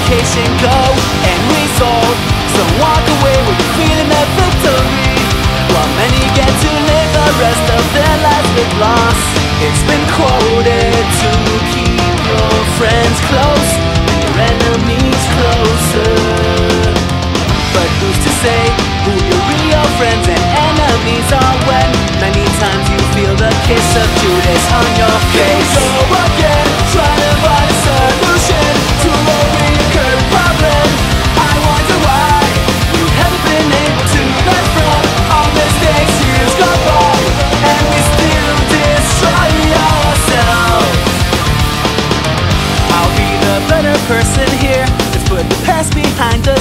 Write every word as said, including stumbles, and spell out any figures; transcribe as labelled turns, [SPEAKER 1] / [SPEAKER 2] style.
[SPEAKER 1] vacation go and result. Some walk away with the feeling of victory, while many get to live the rest of their lives with loss. It's been quoted to keep your friends close and your enemies closer. But who's to say who your real friends and enemies are when many times you feel the kiss of Judas on your face? Here we go again, trying to find a solution to a recurring problem. I wonder why you haven't been able to learn from all mistakes years gone by, and we still destroy ourselves. I'll be the better person here. Let's put the past behind us.